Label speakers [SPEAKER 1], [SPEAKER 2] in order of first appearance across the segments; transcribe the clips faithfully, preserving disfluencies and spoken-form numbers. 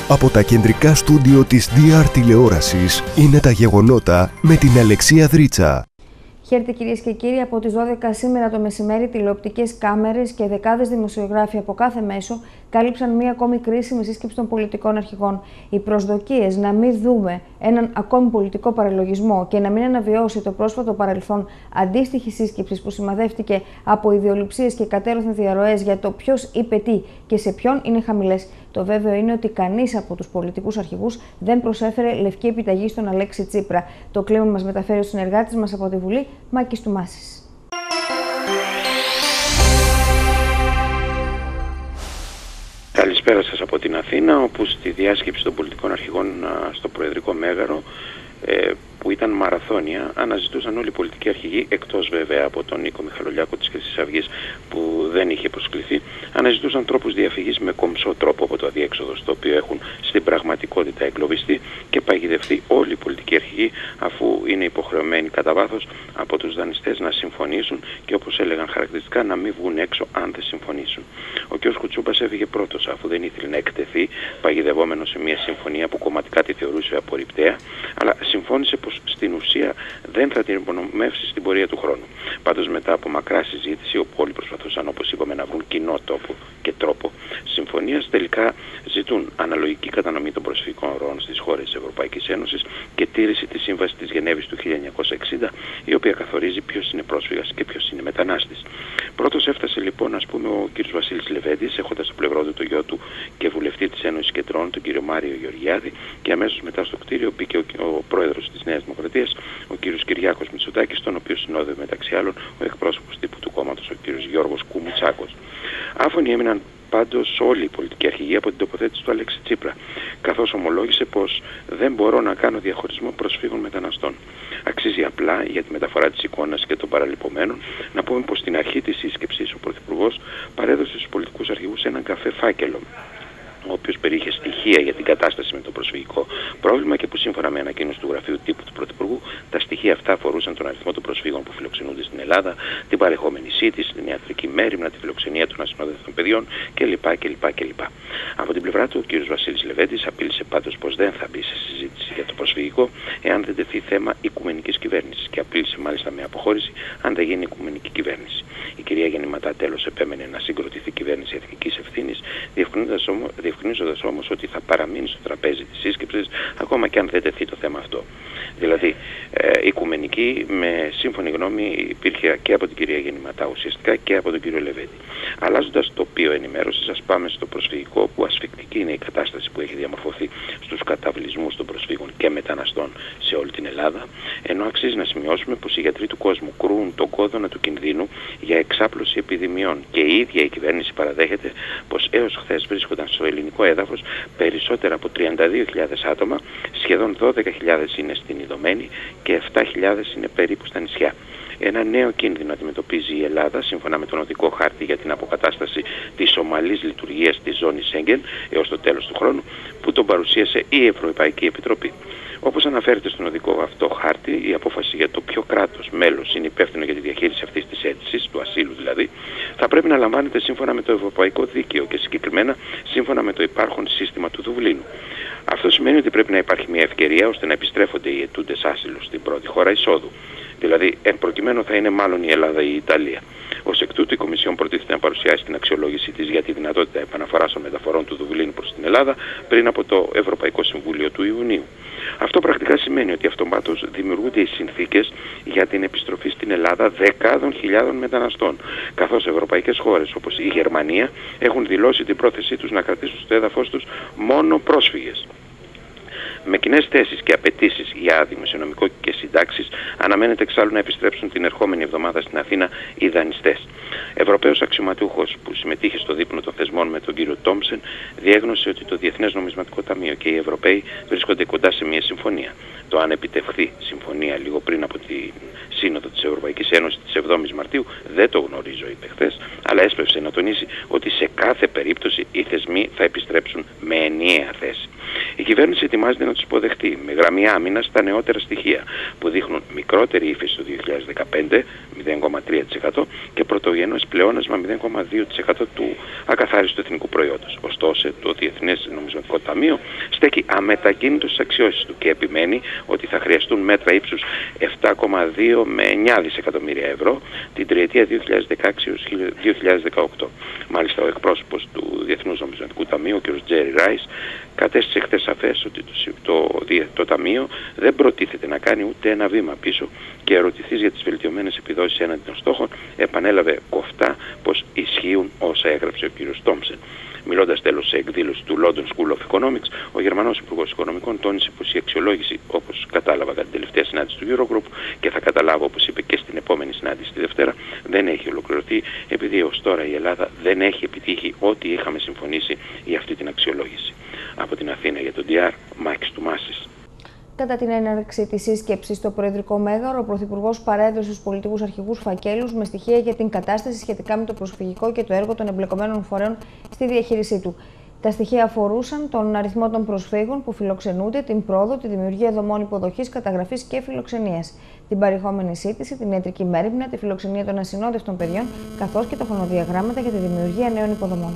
[SPEAKER 1] Από τα κεντρικά στούντιο της ντι αρ τηλεόρασης είναι τα γεγονότα με την Αλεξία Δρίτσα.
[SPEAKER 2] Χαίρετε κυρίες και κύριοι, από τις δώδεκα σήμερα το μεσημέρι τηλεοπτικές κάμερες και δεκάδες δημοσιογράφοι από κάθε μέσο κάλυψαν μία ακόμη κρίσιμη σύσκεψη των πολιτικών αρχηγών. Οι προσδοκίες να μην δούμε έναν ακόμη πολιτικό παραλογισμό και να μην αναβιώσει το πρόσφατο παρελθόν αντίστοιχη σύσκεψη που σημαδεύτηκε από ιδεολειψίες και κατέρωθεν διαρροές για το ποιος είπε τι και σε ποιον είναι χαμηλές. Το βέβαιο είναι ότι κανείς από τους πολιτικούς αρχηγούς δεν προσέφερε λευκή επιταγή στον Αλέξη Τσίπρα. Το κλίμα μας μεταφέρει ο συνεργάτης μας από τη Βουλή, Μάκης Τουμάσης.
[SPEAKER 3] Καλησπέρα σας από την Αθήνα, όπου στη διάσκεψη των πολιτικών αρχηγών στο Προεδρικό Μέγαρο, που ήταν μαραθώνια, αναζητούσαν όλοι οι πολιτικοί αρχηγοί, εκτός βέβαια από τον Νίκο Μιχαλολιάκο της Χρυσής Αυγής που δεν είχε προσκληθεί, αναζητούσαν τρόπους διαφυγής με κομψό τρόπο από το αδιέξοδο στο οποίο έχουν στην πραγματικότητα εγκλωβιστεί και παγιδευτεί όλοι οι πολιτικοί αρχηγοί, αφού είναι υποχρεωμένοι κατά βάθος από τους δανειστές να συμφωνήσουν και, όπως έλεγαν χαρακτηριστικά, να μην βγουν έξω αν δεν συμφωνήσουν. Ο κ. Κουτσούπας έφυγε πρώτος, αφού δεν ήθελε να εκτεθεί, παγιδευόμενος σε μια συμφωνία που κομματικά τη θεωρούσε απορριπταία, αλλά συμφώνησε πως στην ουσία δεν θα την υπονομεύσει στην πορεία του χρόνου. Πάντως, μετά από μακρά συζήτηση, όπου όλοι προσπαθούσαν, όπως είπαμε, να βρουν κοινό τόπο και τρόπο συμφωνίας, τελικά ζητούν αναλογική κατανομή των προσφυγικών ροών στις χώρες της Ευρωπαϊκής Ένωσης και τήρηση της Σύμβασης της Γενέβης του χίλια εννιακόσια εξήντα, η οποία καθορίζει ποιος είναι πρόσφυγας και ποιος είναι μετανάστης. Πρώτος έφτασε λοιπόν, ας πούμε, ο κ. Βασίλης Λεβέντης, έχοντας στο πλευρό του το γιο του και βουλευτή της Ένωσης Κεντρών, τον κ. Μάριο Γεωργιάδη, και αμέσως μετά στο κτίριο μπήκε ο, ο πρόεδρος της Νέας Δημοκρατίας, ο κ. Κυριάκος Μητσοτάκης, τον οποίο συνόδευε μεταξύ άλλων ο εκπρόσωπος τύπου του κόμματος, ο κ. Γιώργος Κουμουτσάκος. Άφωνοι έμειναν πάντως όλοι οι πολιτικοί αρχηγοί από την τοποθέτηση του Αλέξη Τσίπρα, καθώς ομολόγησε πως δεν μπορώ να κάνω διαχωρισμό προσφύγων μεταναστών. Αξίζει απλά, για τη μεταφορά της εικόνας και των παραλυπωμένων, να πούμε πως στην αρχή της σύσκεψης ο Πρωθυπουργός παρέδωσε στους πολιτικούς αρχηγούς έναν καφέ φάκελο, ο οποίος περιείχε στοιχεία για την κατάσταση με το προσφυγικό πρόβλημα και που, σύμφωνα με ανακοίνωση του γραφείου τύπου του Πρωθυπουργού, τα στοιχεία αυτά αφορούσαν τον αριθμό των προσφύγων που φιλοξενούνται στην Ελλάδα, την παρεχόμενη σύντηση, την ιατρική μέριμνα, τη φιλοξενία των ασυνόδευτων παιδιών κλπ. κλπ, κλπ. Από την πλευρά του, ο κ. Βασίλης Λεβέντης απείλησε πάντως πως δεν θα μπει σε συζήτηση για το προσφυγικό εάν δεν τεθεί θέμα οικουμενικής κυβέρνησης, και απείλησε μάλιστα με αποχώρηση αν δεν γίνει οικουμενική κυβέρνηση. Η κυρία Γεννηματά τέλος επέμενε να συγκροτηθεί κυβέρνηση εθνικής ευθύνης, διευκρινίζοντας όμως ότι θα παραμείνει στο τραπέζι της σύσκεψης ακόμα και αν δεν τεθεί το θέμα αυτό. Δηλαδή, ε, οικουμενική με σύμφωνη γνώμη υπήρχε και από την κυρία Γεννηματά ουσιαστικά και από τον κύριο Λεβέντη. Αλλάζοντας το τοπίο ενημέρωσης, ας πάμε στο προσφυγικό, που ασφικτική είναι η κατάσταση που έχει διαμορφωθεί στους καταβλισμούς των προσφύγων και μεταναστών σε όλη την Ελλάδα, ενώ αξίζει να σημειώσουμε πως οι γιατροί του κόσμου κρούν τον κόδωνα του κινδύνου για εξάπλωση επιδημιών και η ίδια η κυβέρνηση παραδέχεται πως έως χθες βρίσκονταν στο ελληνικό έδαφος περισσότερα από τριάντα δύο χιλιάδες άτομα, σχεδόν δώδεκα χιλιάδες είναι στην Ιδωμένη και επτά χιλιάδες είναι περίπου στα νησιά. Ένα νέο κίνδυνο αντιμετωπίζει η Ελλάδα, σύμφωνα με τον οδικό χάρτη για την αποκατάσταση της ομαλής λειτουργίας της ζώνης Σέγγεν έως το τέλος του χρόνου, που τον παρουσίασε η Ευρωπαϊκή Επιτροπή. Όπως αναφέρεται στον οδικό αυτό χάρτη, η απόφαση για το ποιο κράτος μέλος είναι υπεύθυνο για τη διαχείριση αυτής της αίτησης, του ασύλου δηλαδή, θα πρέπει να λαμβάνεται σύμφωνα με το ευρωπαϊκό δίκαιο και συγκεκριμένα σύμφωνα με το υπάρχον σύστημα του Δουβλίνου. Αυτό σημαίνει ότι πρέπει να υπάρχει μια ευκαιρία ώστε να επιστρέφονται οι αιτούντες άσυλου στην πρώτη χώρα εισόδου. Δηλαδή, εν προκειμένου θα είναι μάλλον η Ελλάδα ή η Ιταλία. Ως εκ τούτου, η Κομισιόν προτίθεται να παρουσιάσει την αξιολόγησή της για τη δυνατότητα επαναφοράς των μεταφορών του Δουβλίνου προς την Ελλάδα πριν από το Ευρωπαϊκό Συμβούλιο του Ιουνίου. Αυτό πρακτικά σημαίνει ότι αυτομάτως δημιουργούνται οι συνθήκες για την επιστροφή στην Ελλάδα δεκάδων χιλιάδων μεταναστών, καθώς ευρωπαϊκές χώρες όπως η Γερμανία έχουν δηλώσει την πρόθεσή τους να κρατήσουν στο έδαφος τους μόνο πρόσφυγες. Με κοινές θέσεις και απαιτήσεις για δημοσιονομικό και συντάξεις, αναμένεται εξάλλου να επιστρέψουν την ερχόμενη εβδομάδα στην Αθήνα οι δανειστές. Ευρωπαίος αξιωματούχος που συμμετείχε στο δείπνο των θεσμών με τον κύριο Τόμψεν διέγνωσε ότι το Διεθνές Νομισματικό Ταμείο και οι Ευρωπαίοι βρίσκονται κοντά σε μια συμφωνία. Το αν επιτευχθεί συμφωνία λίγο πριν από τη Σύνοδο της Ευρωπαϊκής Ένωσης της εβδόμης Μαρτίου δεν το γνωρίζω, είπε χθες, αλλά έσπευσε να τονίσει ότι σε κάθε περίπτωση οι θεσμοί θα επιστρέψουν με ενιαία θέση. Η κυβέρνηση ετοιμάζεται να τους υποδεχτεί με γραμμή άμυνα στα νεότερα στοιχεία που δείχνουν μικρότερη ύφεση το δύο χιλιάδες δεκαπέντε, μηδέν κόμμα τρία τοις εκατό, και πρωτογενές πλεόνασμα μηδέν κόμμα δύο τοις εκατό του ακαθάριστου εθνικού προϊόντος. Ωστόσο, το Διεθνές Νομισματικό Ταμείο στέκει αμετακίνητο στις αξιώσεις του και επιμένει ότι θα χρειαστούν μέτρα ύψους επτά κόμμα δύο με εννιά δισεκατομμύρια ευρώ την τριετία δύο χιλιάδες δεκαέξι έως δύο χιλιάδες δεκαοκτώ. Μάλιστα, ο εκπρόσωπος του Διεθνούς Νομισματικού Ταμείου, ο κ. Τζέρι Ράις, κατέστησε χθες σαφές ότι το, το, το, το Ταμείο δεν προτίθεται να κάνει ούτε ένα βήμα πίσω και ερωτηθείς για τις βελτιωμένες επιδόσεις έναντι των στόχων, επανέλαβε κοφτά πως ισχύουν όσα έγραψε ο κ. Τόμψεν. Μιλώντας τέλος σε εκδήλωση του London School of Economics, ο Γερμανός Υπουργός Οικονομικών τόνισε πως η αξιολόγηση, όπως κατάλαβα κατά την τελευταία συνάντηση του Eurogroup και θα καταλάβω όπως είπε και στην επόμενη συνάντηση τη Δευτέρα, δεν έχει ολοκληρωθεί επειδή ως τώρα η Ελλάδα δεν έχει επιτύχει ό,τι είχαμε συμφωνήσει για αυτή την αξιολόγηση. Από την Αθήνα για τον ντι αρ, Μάκης Τουμάσης.
[SPEAKER 2] Κατά την έναρξη της σύσκεψης στο Προεδρικό Μέγαρο, ο Πρωθυπουργός παρέδωσε στους πολιτικούς αρχηγούς φακέλους με στοιχεία για την κατάσταση σχετικά με το προσφυγικό και το έργο των εμπλεκομένων φορέων στη διαχείρισή του. Τα στοιχεία αφορούσαν τον αριθμό των προσφύγων που φιλοξενούνται, την πρόοδο, τη δημιουργία δομών υποδοχής, καταγραφής και φιλοξενίας, την παρεχόμενη σύντηση, την ιατρική μέριμνα, τη φιλοξενία των ασυνόδευτων παιδιών, καθώς και τα χρονοδιαγράμματα για τη δημιουργία νέων υποδομών.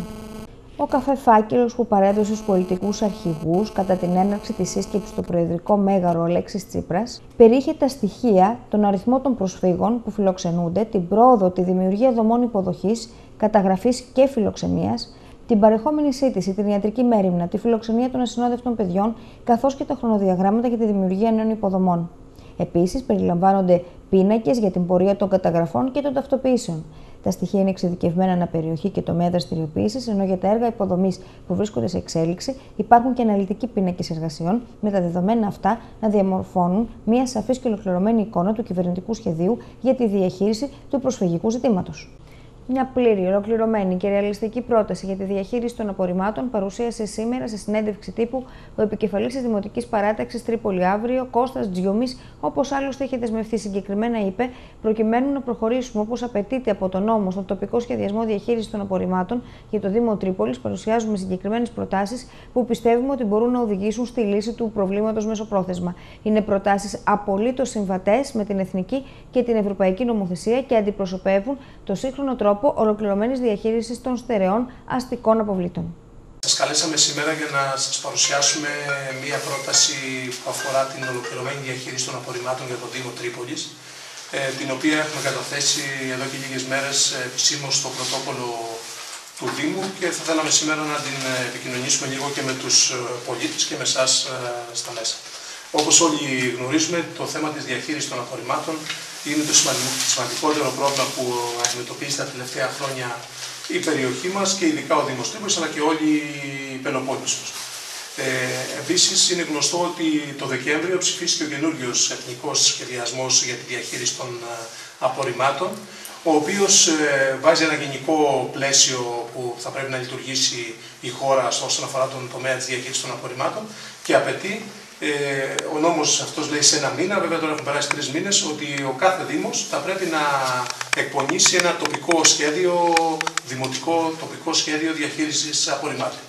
[SPEAKER 2] Ο καφέ φάκελος που παρέδωσε στους πολιτικούς αρχηγούς κατά την έναρξη της σύσκεψης στο Προεδρικό Μέγαρο Αλέξης Τσίπρας περιείχε τα στοιχεία, τον αριθμό των προσφύγων που φιλοξενούνται, την πρόοδο, τη δημιουργία δομών υποδοχής, καταγραφής και φιλοξενίας, την παρεχόμενη σύντηση, την ιατρική μέριμνα, τη φιλοξενία των ασυνόδευτων παιδιών, καθώς και τα χρονοδιαγράμματα για τη δημιουργία νέων υποδομών. Επίσης, περιλαμβάνονται πίνακες για την πορεία των καταγραφών και των ταυτοποιήσεων. Τα στοιχεία είναι εξειδικευμένα ανά περιοχή και τομέα δραστηριοποίησης, ενώ για τα έργα υποδομής που βρίσκονται σε εξέλιξη υπάρχουν και αναλυτικοί πίνακες εργασιών, με τα δεδομένα αυτά να διαμορφώνουν μια σαφής και ολοκληρωμένη εικόνα του κυβερνητικού σχεδίου για τη διαχείριση του προσφυγικού ζητήματος. Μια πλήρη, ολοκληρωμένη και ρεαλιστική πρόταση για τη διαχείριση των απορριμμάτων παρουσίασε σήμερα σε συνέντευξη τύπου ο επικεφαλής της Δημοτικής Παράταξης Τρίπολη Αύριο, Κώστας Τζιούμης, όπως άλλωστε είχε δεσμευτεί. Συγκεκριμένα είπε, προκειμένου να προχωρήσουμε όπως απαιτείται από τον νόμο στον τοπικό σχεδιασμό διαχείρισης των απορριμμάτων για το Δήμο Τρίπολης, παρουσιάζουμε συγκεκριμένες προτάσεις που πιστεύουμε ότι μπορούν να οδηγήσουν στη λύση του προβλήματος μεσοπρόθεσμα. Είναι προτάσεις απολύτως συμβατές με την εθνική και την ευρωπαϊκή νομοθεσία και αντιπροσωπεύουν το σύγχρονο τρόπο ολοκληρωμένης διαχείρισης των στερεών αστικών αποβλήτων.
[SPEAKER 4] Σας καλέσαμε σήμερα για να σας παρουσιάσουμε μία πρόταση που αφορά την ολοκληρωμένη διαχείριση των απορριμμάτων για το Δήμο Τρίπολης, την οποία έχουμε καταθέσει εδώ και λίγες μέρες επισήμως στο πρωτόκολλο του Δήμου και θα θέλαμε σήμερα να την επικοινωνήσουμε λίγο και με τους πολίτες και με εσάς στα μέσα. Όπως όλοι γνωρίζουμε, το θέμα της διαχείρισης των απορριμμάτων είναι το σημαντικότερο πρόβλημα που αντιμετωπίζει τα τελευταία χρόνια η περιοχή μας και ειδικά ο Δήμος Τρίπολης, αλλά και όλη η Πελοπόννησος. Ε, επίσης, είναι γνωστό ότι το Δεκέμβριο ψηφίστηκε ο καινούριος εθνικός σχεδιασμός για τη διαχείριση των απορριμμάτων, ο οποίος ε, βάζει ένα γενικό πλαίσιο που θα πρέπει να λειτουργήσει η χώρα όσον αφορά τον τομέα της διαχείρισης των απορριμμάτων και απαιτεί. Ε, ο νόμος αυτός λέει σε ένα μήνα, βέβαια τώρα έχουν περάσει τρεις μήνες, ότι ο κάθε Δήμος θα πρέπει να εκπονήσει ένα τοπικό σχέδιο, δημοτικό τοπικό σχέδιο διαχείρισης απορριμμάτων.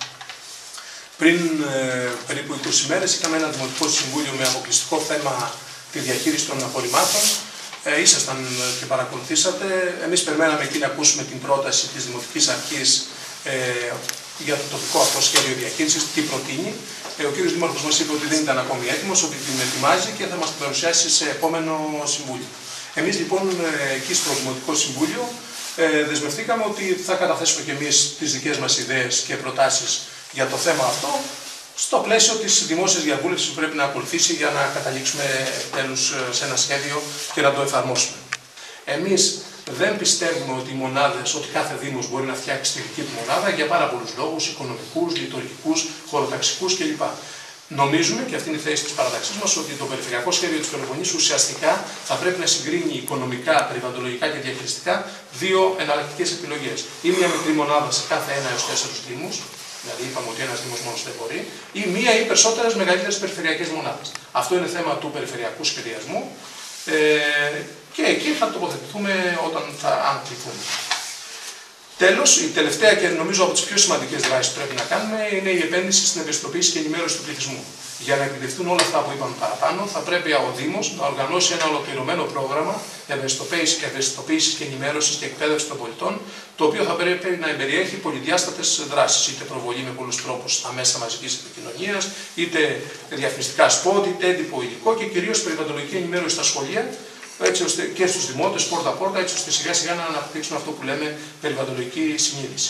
[SPEAKER 4] Πριν ε, περίπου είκοσι μέρες είχαμε ένα δημοτικό συμβούλιο με αποκλειστικό θέμα τη διαχείριση των απορριμμάτων. Ε, ήσασταν και παρακολουθήσατε. Εμείς περιμέναμε εκεί να ακούσουμε την πρόταση της Δημοτικής Αρχής ε, για το τοπικό αυτό σχέδιο διαχείρισης, τι προτείνει. Ε, ο κ. Δήμαρχος μας είπε ότι δεν ήταν ακόμη έτοιμος, ότι την ετοιμάζει και θα μας την παρουσιάσει σε επόμενο συμβούλιο. Εμείς λοιπόν εκεί στο Δημοτικό Συμβούλιο ε, δεσμευτήκαμε ότι θα καταθέσουμε και εμείς τις δικές μας ιδέες και προτάσεις για το θέμα αυτό, στο πλαίσιο της δημόσιας διαβούλευσης που πρέπει να ακολουθήσει για να καταλήξουμε τέλους σε ένα σχέδιο και να το εφαρμόσουμε. Εμείς δεν πιστεύουμε ότι οι μονάδες, ότι κάθε Δήμος μπορεί να φτιάξει τη δική του μονάδα για πάρα πολλούς λόγους, οικονομικούς, λειτουργικούς, χωροταξικούς κλπ. Νομίζουμε, και αυτή είναι η θέση της παραταξής μας, ότι το περιφερειακό σχέδιο της Πελοποννήσου ουσιαστικά θα πρέπει να συγκρίνει οικονομικά, περιβαλλοντολογικά και διαχειριστικά δύο εναλλακτικές επιλογές. Ή μια μικρή μονάδα σε κάθε ένα έως τέσσερις Δήμους, δηλαδή είπαμε ότι ένας Δήμος μόνος δεν μπορεί, ή μία ή περισσότερες μεγαλύτερες περιφερειακές μονάδες. Αυτό είναι θέμα του περιφερειακού σχεδιασμού. Ε, και εκεί θα τοποθετηθούμε όταν θα αν κληθούμε. Τέλος, η τελευταία και νομίζω από τις πιο σημαντικές δράσεις που πρέπει να κάνουμε είναι η επένδυση στην ευαισθητοποίηση και ενημέρωση του πληθυσμού. Για να επιτευχθούν όλα αυτά που είπαμε παραπάνω, θα πρέπει ο Δήμος να οργανώσει ένα ολοκληρωμένο πρόγραμμα ευαισθητοποίησης και ενημέρωσης και εκπαίδευσης των πολιτών, το οποίο θα πρέπει να περιέχει πολυδιάστατες δράσεις, είτε προβολή με πολλούς τρόπους στα μέσα μαζικής επικοινωνίας, είτε διαφημιστικά σπότ, είτε έντυπο υλικό και κυρίως περιβαλλοντική ενημέρωση στα σχολεία, έτσι ώστε και στους δημότες, πόρτα-πόρτα, έτσι ώστε σιγά σιγά να αναπτύξουν αυτό που λέμε περιβαλλοντική συνείδηση.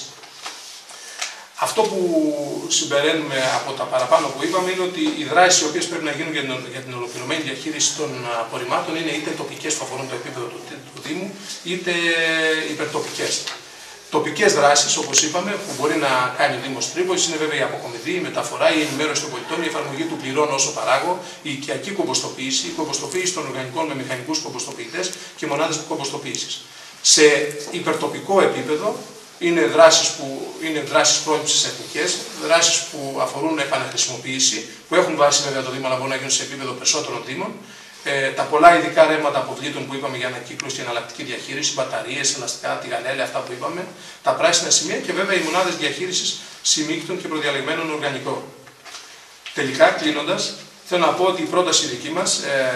[SPEAKER 4] Αυτό που συμπεραίνουμε από τα παραπάνω που είπαμε είναι ότι οι δράσεις οι οποίες πρέπει να γίνουν για την ολοκληρωμένη διαχείριση των απορριμμάτων είναι είτε τοπικές που αφορούν το επίπεδο του, του Δήμου, είτε υπερτοπικές. Τοπικές δράσεις, όπως είπαμε, που μπορεί να κάνει ο Δήμος Τρίπολης, είναι βέβαια η αποκομιδή, η μεταφορά, η ενημέρωση των πολιτών, η εφαρμογή του πληρώνω όσο παράγω, η οικιακή κομποστοποίηση, η κομποστοποίηση των οργανικών με μηχανικούς κομποστοποιητές και μονάδες κομποστοποίησης. Σε υπερτοπικό επίπεδο, είναι δράσεις, που, είναι δράσεις πρόληψης εθνικές, δράσεις που αφορούν επαναχρησιμοποίηση, που έχουν βάση βέβαια το Δήμο, αλλά μπορούν να γίνουν σε επίπεδο περισσότερων Δήμων. Ε, τα πολλά ειδικά ρεύματα αποβλήτων που είπαμε για ανακύκλωση και εναλλακτική διαχείριση, μπαταρίες, ελαστικά, τηγανέλαια, αυτά που είπαμε, τα πράσινα σημεία και βέβαια οι μονάδες διαχείρισης συμμίκτων και προδιαλεγμένων οργανικών. Τελικά, κλείνοντας, θέλω να πω ότι η πρόταση δική μας,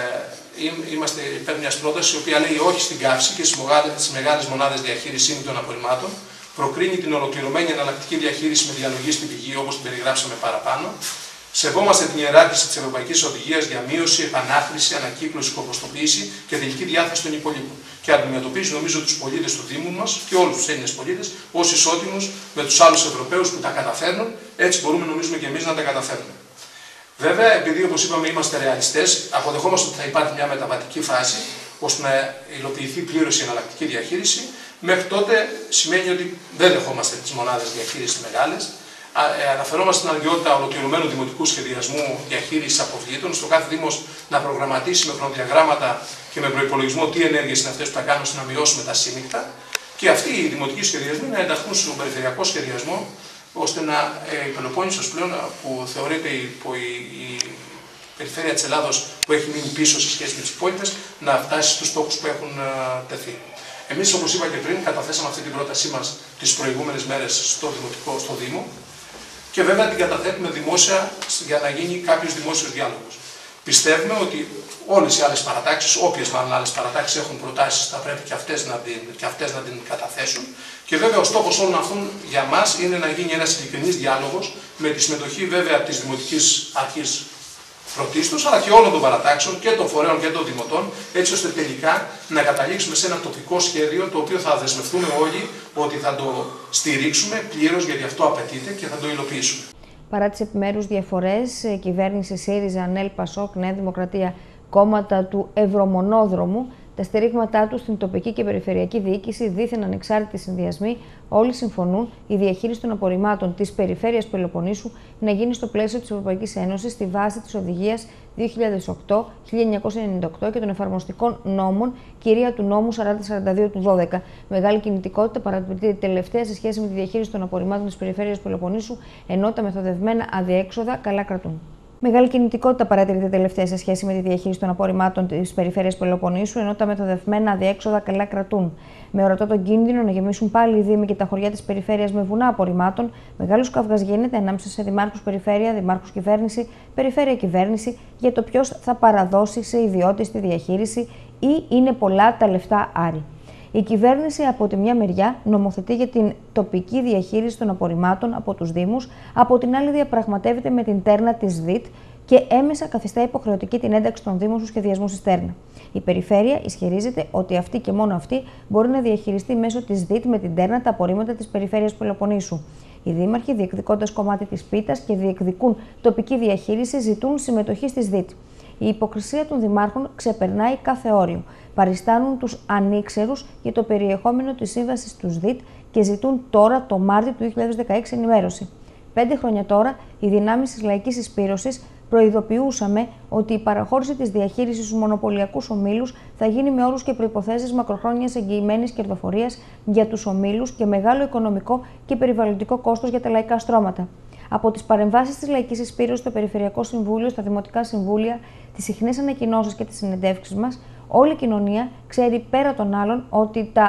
[SPEAKER 4] ε, είμαστε υπέρ μιας πρότασης η οποία λέει όχι στην καύση και στις μεγάλες μονάδες διαχείρισης των απορριμμάτων, προκρίνει την ολοκληρωμένη εναλλακτική διαχείριση με διαλογή στην πηγή όπως την περιγράψαμε παραπάνω. Σεβόμαστε την ιεράρχηση της Ευρωπαϊκής Οδηγίας για μείωση, επανάχρηση, ανακύκλωση, κομποστοποίηση και τελική διάθεση των υπολείπων. Και αντιμετωπίζει νομίζω τους πολίτες του Δήμου μας και όλους τους Έλληνες πολίτες ως ισότιμους με τους άλλους Ευρωπαίους που τα καταφέρνουν, έτσι μπορούμε νομίζουμε και εμείς να τα καταφέρνουμε. Βέβαια, επειδή όπως είπαμε είμαστε ρεαλιστές, αποδεχόμαστε ότι θα υπάρχει μια μεταβατική φάση ώστε να υλοποιηθεί πλήρως η εναλλακτική διαχείριση. Μέχρι τότε σημαίνει ότι δεν δεχόμαστε τις μονάδες διαχείρισης μεγάλες. Αναφερόμαστε στην αναγκαιότητα ολοκληρωμένου δημοτικού σχεδιασμού διαχείρισης αποβλήτων, στο κάθε Δήμος να προγραμματίσει με χρονοδιαγράμματα και με προϋπολογισμό τι ενέργειες είναι αυτές που θα κάνουν ώστε να μειώσουμε τα σύμμικτα. Και αυτοί οι δημοτικοί σχεδιασμοί να ενταχθούν στον περιφερειακό σχεδιασμό, ώστε να η Πελοπόννησος πλέον, που θεωρείται η, η, η περιφέρεια της Ελλάδος που έχει μείνει πίσω σε σχέση με τις υπόλοιπες, να φτάσει στους στόχους που έχουν uh, τεθεί. Εμείς, όπως είπα και πριν, καταθέσαμε αυτή την πρότασή μας τις προηγούμενες μέρες στο, δημοτικό, στο Δήμο και βέβαια την καταθέτουμε δημόσια για να γίνει κάποιος δημόσιος διάλογος. Πιστεύουμε ότι όλες οι άλλες παρατάξεις, όποιες μάλλον άλλες παρατάξεις έχουν προτάσεις, θα πρέπει και αυτές να την, και αυτές να την καταθέσουν. Και βέβαια ο στόχος όλων αυτών για μας είναι να γίνει ένας ειλικρινής διάλογος με τη συμμετοχή βέβαια της Δημοτικής Αρχής πρωτίστως, αλλά και όλων των παρατάξεων και των φορέων και των δημοτών, έτσι ώστε τελικά να καταλήξουμε σε ένα τοπικό σχέδιο το οποίο θα δεσμευτούμε όλοι ότι θα το στηρίξουμε πλήρως, γιατί αυτό απαιτείται, και θα το υλοποιήσουμε.
[SPEAKER 2] Παρά τις επιμέρους διαφορές, η κυβέρνηση ΣΥΡΙΖΑ, ΑΝΕΛ, ΠΑΣΟΚ, Νέα Δημοκρατία, κόμματα του Ευρωμονόδρομου, τα στηρίγματά του στην τοπική και περιφερειακή διοίκηση, δίθεν ανεξάρτητοι συνδυασμοί, όλοι συμφωνούν η διαχείριση των απορριμμάτων της περιφέρειας Πελοποννήσου να γίνει στο πλαίσιο της Ευρωπαϊκής Ένωσης στη βάση της Οδηγίας δύο χιλιάδες οκτώ χίλια εννιακόσια ενενήντα οκτώ και των εφαρμοστικών νόμων, κυρία του νόμου σαράντα σαράντα δύο του δώδεκα. Μεγάλη κινητικότητα παρατηρείται τελευταία σε σχέση με τη διαχείριση των απορριμμάτων της περιφέρειας Πελοποννήσου, ενώ τα μεθοδευμένα αδιέξοδα καλά κρατούν. Μεγάλη κινητικότητα παρατηρείται τελευταία σε σχέση με τη διαχείριση των απορριμμάτων της περιφέρειας Πελοποννήσου, ενώ τα μεθοδευμένα αδιέξοδα καλά κρατούν. Με ορατό τον κίνδυνο να γεμίσουν πάλι οι Δήμοι και τα χωριά της περιφέρειας με βουνά απορριμμάτων, μεγάλος καυγάς γίνεται ανάμεσα σε δημάρχους περιφέρεια, δημάρχους κυβέρνηση, περιφέρεια κυβέρνηση για το ποιος θα παραδώσει σε ιδιώτες τη διαχείριση ή είναι πολλά τα λεφτά άρη. Η κυβέρνηση από τη μια μεριά νομοθετεί για την τοπική διαχείριση των απορριμμάτων από τους Δήμους, από την άλλη διαπραγματεύεται με την τέρνα της ΔΙΤ και έμεσα καθιστά υποχρεωτική την ένταξη των Δήμων στους σχεδιασμούς της τέρνα. Η Περιφέρεια ισχυρίζεται ότι αυτή και μόνο αυτή μπορεί να διαχειριστεί μέσω της ΔΙΤ με την τέρνα τα απορρίμματα της περιφέρειας Πελοποννήσου. Οι δήμαρχοι, διεκδικώντας κομμάτι της πίτας και διεκδικούν τοπική διαχείριση, ζητούν συμμετοχή στις ΔΙΤ. Η υποκρισία των δημάρχων ξεπερνάει κάθε όριο. Παριστάνουν τους ανήξερους για το περιεχόμενο της σύμβασης τους ΔΙΤ και ζητούν τώρα το Μάρτιο του δύο χιλιάδες δεκαέξι ενημέρωση. Πέντε χρόνια τώρα, οι δυνάμεις της λαϊκής συσπήρωσης προειδοποιούσαμε ότι η παραχώρηση της διαχείρισης στους μονοπωλιακούς ομίλους θα γίνει με όρους και προϋποθέσεις μακροχρόνιας εγγυημένης κερδοφορίας για τους ομίλους και μεγάλο οικονομικό και περιβαλλοντικό κόστος για τα λαϊκά στρώματα. Από τις παρεμβάσεις της λαϊκής συσπήρωσης στο Περιφερειακό Συμβούλιο, στα Δημοτικά Συμβούλια, τις συχνές ανακοινώσεις και τις συνεντεύξεις μας, όλη η κοινωνία ξέρει πέρα των άλλων ότι τα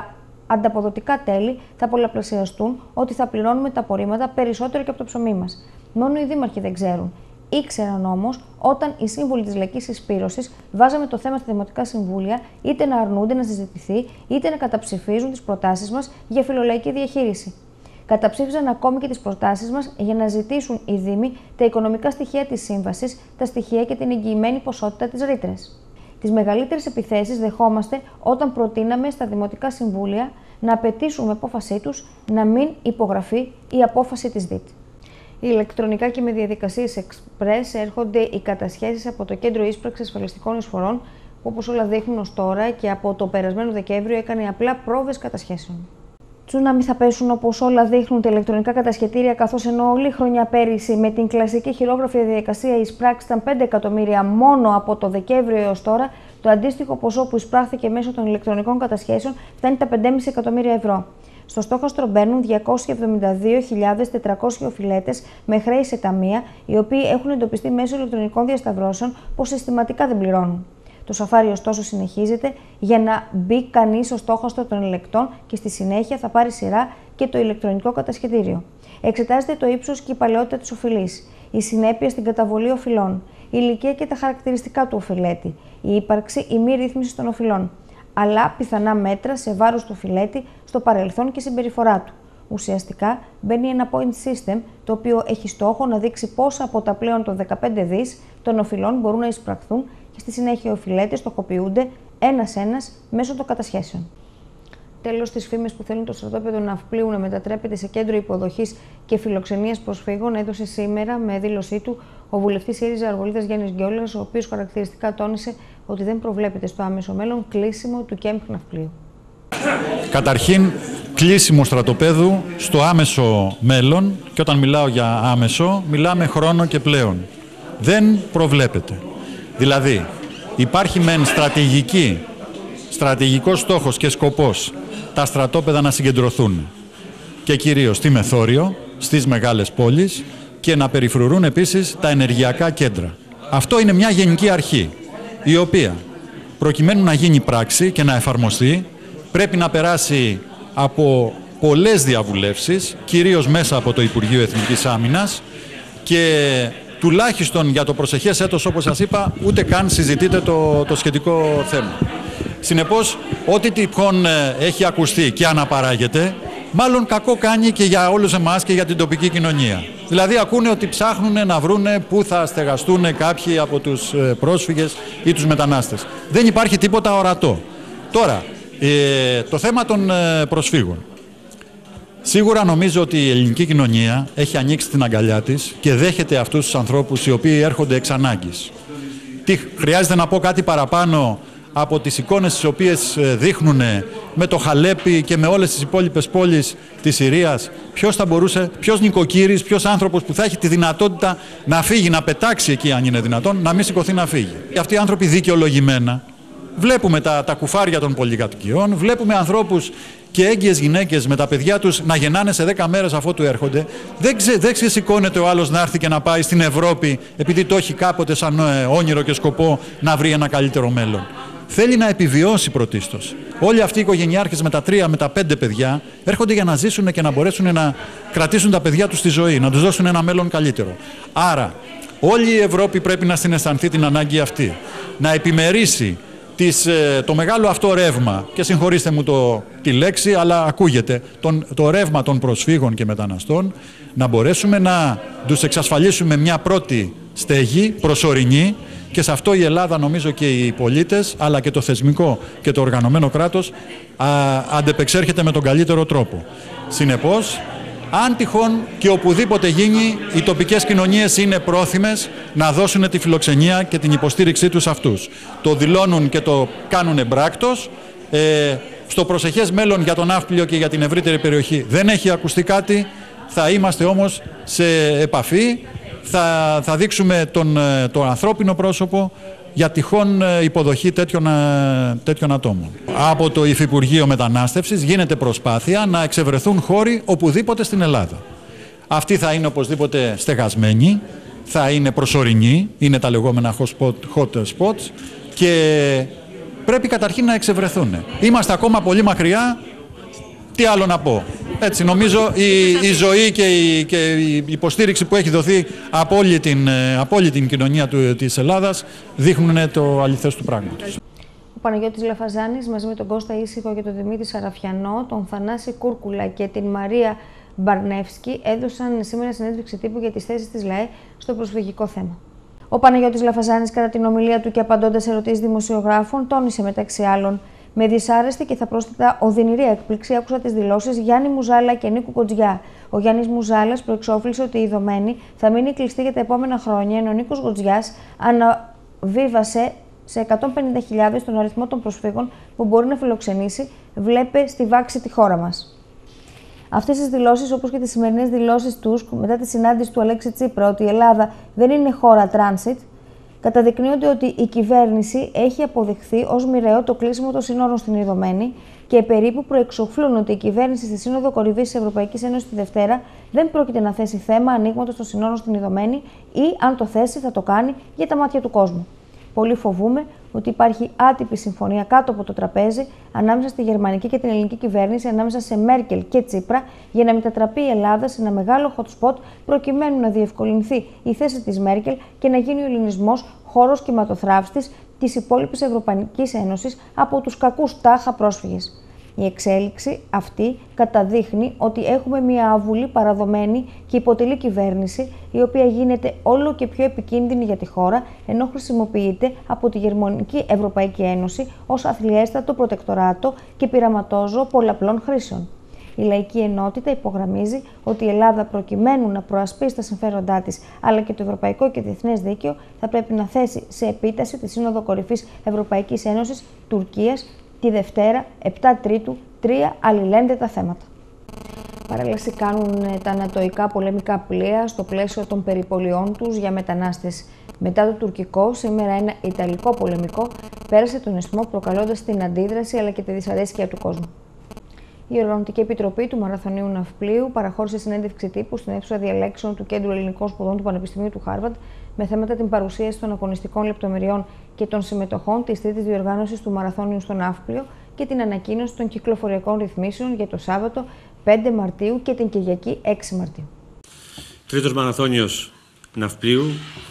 [SPEAKER 2] ανταποδοτικά τέλη θα πολλαπλασιαστούν, ότι θα πληρώνουμε τα απορρίμματα περισσότερο και από το ψωμί μας. Μόνο οι δήμαρχοι δεν ξέρουν. Ήξεραν όμως όταν οι σύμβουλοι της Λαϊκής Συσπήρωσης βάζαμε το θέμα στα δημοτικά συμβούλια είτε να αρνούνται να συζητηθεί, είτε να καταψηφίζουν τις προτάσεις μας για φιλολαϊκή διαχείριση. Καταψήφιζαν ακόμη και τις προτάσεις μας για να ζητήσουν οι Δήμοι τα οικονομικά στοιχεία της σύμβασης, τα στοιχεία και την εγγυημένη ποσότητα της ρήτρας. Τις μεγαλύτερες επιθέσεις δεχόμαστε όταν προτείναμε στα δημοτικά συμβούλια να απαιτήσουν με απόφασή τους να μην υπογραφεί η απόφαση της ΔΙΤ. Ηλεκτρονικά και με διαδικασίες εξπρές έρχονται οι κατασχέσεις από το Κέντρο Ίσπραξης Ασφαλιστικών Εισφορών, που όπως όλα δείχνουν ως τώρα και από το περασμένο Δεκέμβριο έκανε απλά πρόβες κατασχέσεων. Τσούναμι θα πέσουν όπως όλα δείχνουν τα ηλεκτρονικά κατασχετήρια, καθώς ενώ όλη χρονιά πέρυσι με την κλασική χειρόγραφη διαδικασία η εισπράξη ήταν πέντε εκατομμύρια μόνο από το Δεκέμβριο έως τώρα, το αντίστοιχο ποσό που εισπράχθηκε μέσω των ηλεκτρονικών κατασχέσεων φτάνει τα πέντε κόμμα πέντε εκατομμύρια ευρώ. Στο στόχαστρο μπαίνουν διακόσιες εβδομήντα δύο χιλιάδες τετρακόσιοι οφειλέτες με χρέη σε ταμεία, οι οποίοι έχουν εντοπιστεί μέσω ηλεκτρονικών διασταυρώσεων πως συστηματικά δεν πληρώνουν. Το σαφάρι, ωστόσο, συνεχίζεται για να μπει κανείς στο στόχαστρο των ελεκτών και στη συνέχεια θα πάρει σειρά και το ηλεκτρονικό κατασχετήριο. Εξετάζεται το ύψος και η παλαιότητα της οφειλής, η συνέπεια στην καταβολή οφειλών, η ηλικία και τα χαρακτηριστικά του οφειλέτη, η ύπαρξη ή μη ρύθμιση των οφειλών, αλλά πιθανά μέτρα σε βάρος του οφειλέτη στο παρελθόν και συμπεριφορά του. Ουσιαστικά μπαίνει ένα point system, το οποίο έχει στόχο να δείξει πόσα από τα πλέον των δεκαπέντε δις των οφειλών μπορούν να εισπραχθούν και στη συνέχεια οι οφειλέτες στοχοποιούνται ένας-ένας μέσω των κατασχέσεων. Τέλος, τις φήμες που θέλουν το στρατόπεδο Ναυπλίου να μετατρέπεται σε κέντρο υποδοχής και φιλοξενίας προσφύγων έδωσε σήμερα με δήλωσή του ο βουλευτής ΣΥΡΙΖΑ Αργολίδας Γιάννης Γκιόλας, ο οποίος χαρακτηριστικά τόνισε ότι δεν προβλέπεται στο άμεσο μέλλον κλείσιμο του κέμπ Ναυπλίου.
[SPEAKER 5] Καταρχήν, κλείσιμο στρατοπέδου στο άμεσο μέλλον, και όταν μιλάω για άμεσο, μιλάμε χρόνο και πλέον. Δεν προβλέπεται. Δηλαδή, υπάρχει μεν στρατηγική, στρατηγικός στόχος και σκοπός τα στρατόπεδα να συγκεντρωθούν και κυρίως στη Μεθόριο, στις μεγάλες πόλεις και να περιφρουρούν επίσης τα ενεργειακά κέντρα. Αυτό είναι μια γενική αρχή, η οποία προκειμένου να γίνει πράξη και να εφαρμοστεί, πρέπει να περάσει από πολλές διαβουλεύσεις, κυρίως μέσα από το Υπουργείο Εθνικής Άμυνας, και τουλάχιστον για το προσεχές έτος, όπως σας είπα, ούτε καν συζητείται το, το σχετικό θέμα. Συνεπώς, ό,τι τυχόν έχει ακουστεί και αναπαράγεται, μάλλον κακό κάνει και για όλους εμάς και για την τοπική κοινωνία. Δηλαδή, ακούνε ότι ψάχνουν να βρούνε πού θα στεγαστούν κάποιοι από τους πρόσφυγες ή τους μετανάστες. Δεν υπάρχει τίποτα ορατό. Τώρα, ε, το θέμα των ε, προσφύγων. Σίγουρα νομίζω ότι η ελληνική κοινωνία έχει ανοίξει την αγκαλιά της και δέχεται αυτούς τους ανθρώπους οι οποίοι έρχονται εξ ανάγκης. Τι, χρειάζεται να πω κάτι παραπάνω από τις εικόνες τις οποίες δείχνουν με το Χαλέπι και με όλες τις υπόλοιπες πόλεις της Συρίας? Ποιος θα μπορούσε, ποιος νοικοκύρης, ποιος άνθρωπος που θα έχει τη δυνατότητα να φύγει, να πετάξει εκεί αν είναι δυνατόν, να μην σηκωθεί να φύγει? Αυτοί οι άνθρωποι δικαιολογημένα, βλέπουμε τα, τα κουφάρια των πολυκατοικιών, βλέπουμε ανθρώπους και έγκυες γυναίκες με τα παιδιά τους να γεννάνε σε δέκα μέρες αφότου έρχονται. Δεν, ξε, δεν ξεσηκώνεται ο άλλος να έρθει και να πάει στην Ευρώπη επειδή το έχει κάποτε σαν ε, όνειρο και σκοπό να βρει ένα καλύτερο μέλλον. Θέλει να επιβιώσει πρωτίστως. Όλοι αυτοί οι οικογενειάρχες με τα τρία, με τα πέντε παιδιά έρχονται για να ζήσουν και να μπορέσουν να κρατήσουν τα παιδιά τους στη ζωή, να τους δώσουν ένα μέλλον καλύτερο. Άρα, όλη η Ευρώπη πρέπει να συναισθανθεί την ανάγκη αυτή, να επιμερίσει Της, το μεγάλο αυτό ρεύμα, και συγχωρήστε μου το, τη λέξη, αλλά ακούγεται, τον, το ρεύμα των προσφύγων και μεταναστών, να μπορέσουμε να τους εξασφαλίσουμε μια πρώτη στέγη προσωρινή, και σε αυτό η Ελλάδα, νομίζω, και οι πολίτες, αλλά και το θεσμικό και το οργανωμένο κράτος α, αντεπεξέρχεται με τον καλύτερο τρόπο. Συνεπώς, αν τυχόν και οπουδήποτε γίνει, οι τοπικές κοινωνίες είναι πρόθυμες να δώσουν τη φιλοξενία και την υποστήριξή τους αυτούς. Το δηλώνουν και το κάνουν μπράκτος. Ε, στο προσεχές μέλλον για τον Ναύπλιο και για την ευρύτερη περιοχή δεν έχει ακουστεί κάτι. Θα είμαστε όμως σε επαφή, θα, θα δείξουμε τον, το ανθρώπινο πρόσωπο για τυχόν υποδοχή τέτοιων, τέτοιων ατόμων. Από το Υφυπουργείο Μετανάστευσης γίνεται προσπάθεια να εξευρεθούν χώροι οπουδήποτε στην Ελλάδα. Αυτοί θα είναι οπωσδήποτε στεγασμένοι, θα είναι προσωρινοί, είναι τα λεγόμενα hot spots, και πρέπει καταρχήν να εξευρεθούν. Είμαστε ακόμα πολύ μακριά Τι άλλο να πω. Έτσι, νομίζω η, η ζωή και η, και η υποστήριξη που έχει δοθεί από όλη την, από όλη την κοινωνία του, της Ελλάδας δείχνουν το αληθές του πράγματος.
[SPEAKER 2] Ο Παναγιώτης Λαφαζάνης μαζί με τον Κώστα Ήσυχο και τον Δημήτρη Σαραφιανό, τον Θανάση Κούρκουλα και την Μαρία Μπαρνεύσκη έδωσαν σήμερα συνέντευξη τύπου για τις θέσεις της ΛΑΕ στο προσφυγικό θέμα. Ο Παναγιώτης Λαφαζάνης, κατά την ομιλία του και απαντώντας σε ερωτήσεις δημοσιογράφων, τόνισε μεταξύ άλλων: με δυσάρεστη και θα πρόσθετα οδυνηρή έκπληξη άκουσα τις δηλώσεις Γιάννη Μουζάλα και Νίκου Κοντζιά. Ο Γιάννης Μουζάλας προεξόφλησε ότι η Ιδωμένη θα μείνει κλειστή για τα επόμενα χρόνια, ενώ ο Νίκος Κοντζιάς αναβίβασε σε εκατόν πενήντα χιλιάδες τον αριθμό των προσφύγων που μπορεί να φιλοξενήσει, βλέπε στη βάξη τη χώρα μας. Αυτές τις δηλώσεις, όπως και τις σημερινές δηλώσεις Τούσκ μετά τη συνάντηση του Αλέξη Τσίπρα ότι η Ελλάδα δεν είναι χώρα transit, καταδεικνύονται ότι η κυβέρνηση έχει αποδειχθεί ως μοιραίο το κλείσιμο των συνόρων στην Ιδωμένη και περίπου προεξοφλούν ότι η κυβέρνηση στη Σύνοδο Κορυφής της Ευρωπαϊκής Ένωσης τη Δευτέρα δεν πρόκειται να θέσει θέμα ανοίγματος των συνόρων στην Ιδωμένη ή, αν το θέσει, θα το κάνει για τα μάτια του κόσμου. Πολύ φοβούμε ότι υπάρχει άτυπη συμφωνία κάτω από το τραπέζι ανάμεσα στη γερμανική και την ελληνική κυβέρνηση, ανάμεσα σε Μέρκελ και Τσίπρα, για να μετατραπεί η Ελλάδα σε ένα μεγάλο hot spot, προκειμένου να διευκολυνθεί η θέση της Μέρκελ και να γίνει ο ελληνισμός χώρος κυματοθράφστης της υπόλοιπης Ευρωπαϊκής Ένωσης από τους κακούς τάχα πρόσφυγες. Η εξέλιξη αυτή καταδείχνει ότι έχουμε μια αβουλή παραδομένη και υποτελή κυβέρνηση, η οποία γίνεται όλο και πιο επικίνδυνη για τη χώρα, ενώ χρησιμοποιείται από τη Γερμανική Ευρωπαϊκή Ένωση ως αθλιέστατο προτεκτοράτο και πειραματόζωο πολλαπλών χρήσεων. Η Λαϊκή Ενότητα υπογραμμίζει ότι η Ελλάδα, προκειμένου να προασπίσει τα συμφέροντά της αλλά και το ευρωπαϊκό και διεθνές δίκαιο, θα πρέπει να θέσει σε επίταση τη Σύνοδο Κορυφής Ευρωπαϊκής Ένωσης Τουρκίας τη Δευτέρα, επτά Τρίτου, τρία αλληλένδετα θέματα. Παρέλαση κάνουν τα ανατοϊκά πολεμικά πλοία στο πλαίσιο των περιπολιών τους για μετανάστες. Μετά το τουρκικό, σήμερα ένα ιταλικό πολεμικό πέρασε τον ισθμό, προκαλώντας την αντίδραση αλλά και τη δυσαρέσκεια του κόσμου. Η Οργανωτική Επιτροπή του Μαραθωνίου Ναυπλίου παραχώρησε συνέντευξη τύπου στην αίθουσα διαλέξεων του Κέντρου Ελληνικών Σπουδών του Πανεπιστημίου του Χάρβαρντ με θέματα την παρουσίαση των αγωνιστικών λεπτομεριών και των συμμετοχών της τρίτης διοργάνωσης του Μαραθώνιου στο Ναύπλιο και την ανακοίνωση των κυκλοφοριακών ρυθμίσεων για το Σάββατο πέντε Μαρτίου και την Κυριακή έξι Μαρτίου.
[SPEAKER 6] Τρίτος Μαραθώνιος Ναυπλίου,